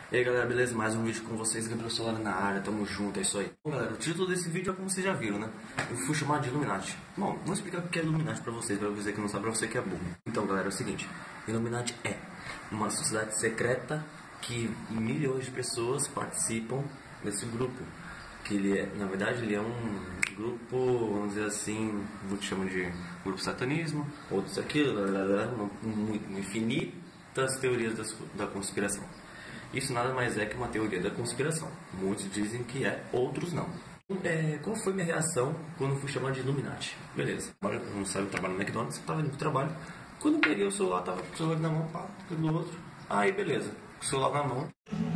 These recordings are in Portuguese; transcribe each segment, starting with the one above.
E aí galera, beleza? Mais um vídeo com vocês, Gabriel Solari na área, tamo junto, é isso aí. Bom galera, o título desse vídeo é como vocês já viram, né? Eu fui chamado de Illuminati. Bom, vou explicar o que é Illuminati pra vocês, pra você que não sabe, pra você que é burro. Então galera, é o seguinte, Illuminati é uma sociedade secreta que milhões de pessoas participam desse grupo. Que ele é, na verdade, ele é um grupo, vamos dizer assim, muitos chamam de grupo satanismo, outros aquilo, infinitas teorias da conspiração. Isso nada mais é que uma teoria da conspiração. Muitos dizem que é, outros não. Qual foi minha reação quando fui chamado de Illuminati? Beleza, agora não sabe, eu trabalho no McDonald's, estava indo pro trabalho. Quando eu peguei o celular, tava com o celular na mão, pá, do outro. Aí beleza, com o celular na mão.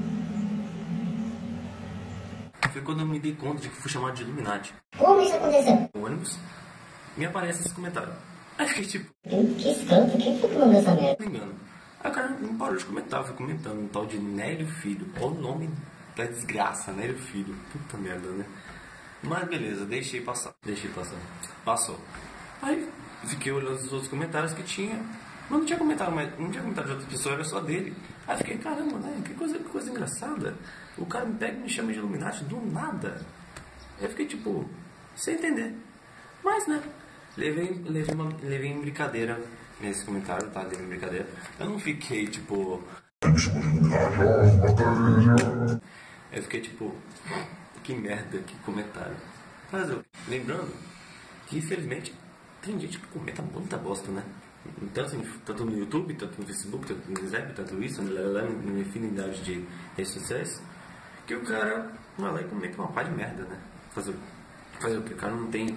Foi quando eu me dei conta de que fui chamado de Illuminati. Como isso aconteceu? No ônibus, me aparece esse comentário. Aí fiquei tipo... Que escroto, quem foi que mandou essa merda? Não me engano. Aí o cara não parou de comentar, foi comentando um tal de Nélio Filho. Olha o nome da desgraça, Nélio Filho. Puta merda, né? Mas beleza, deixei passar. Passou. Aí fiquei olhando os outros comentários que tinha. Mas não tinha comentário de outra pessoa, era só dele. Aí fiquei, caramba, né? Que coisa engraçada. O cara me pega e me chama de Illuminati do nada. Aí eu fiquei tipo, sem entender. Mas né, levei em brincadeira nesse comentário, tá? Levei em brincadeira. Eu não fiquei tipo. Eu fiquei tipo, que merda, que comentário. Mas lembrando que infelizmente tem gente que comenta muita bosta, né? Tanto no YouTube, tanto no Facebook, tanto no Zap, tanto isso, numa infinidade de redes sociais, que o cara vai lá e comenta uma pá de merda, né? Fazer o que? O cara não tem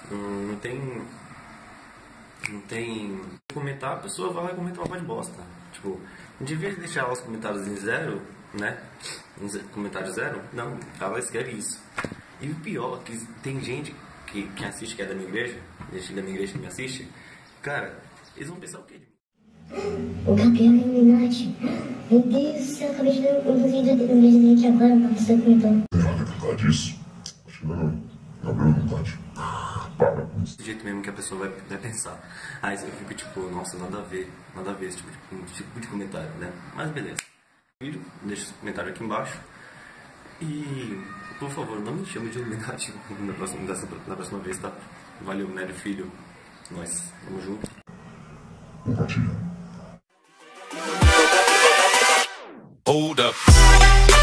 comentar, a pessoa vai lá e comenta uma pá de bosta. Tipo, de vez de deixar os comentários em zero, né? Comentário zero, não, ela escreve isso. E o pior é que tem gente que assiste, que é da minha igreja, gente da minha igreja que me assiste, cara, eles vão pensar o quê de mim? O Gabriel é Illuminati. Meu Deus do céu, acabei de ver um vídeo dele aqui agora, uma pessoa comentou. Vale verdade disso? Acho que não. Gabriel Illuminati. Para. Desse jeito mesmo que a pessoa vai pensar. Aí eu fico tipo, nossa, nada a ver esse tipo de comentário, né? Mas beleza. Vídeo, deixa esse comentário aqui embaixo. E, por favor, não me chame de Illuminati na próxima vez, tá? Valeu, Nélio Filho. Nós, tamo junto. Compartilha. Hold up.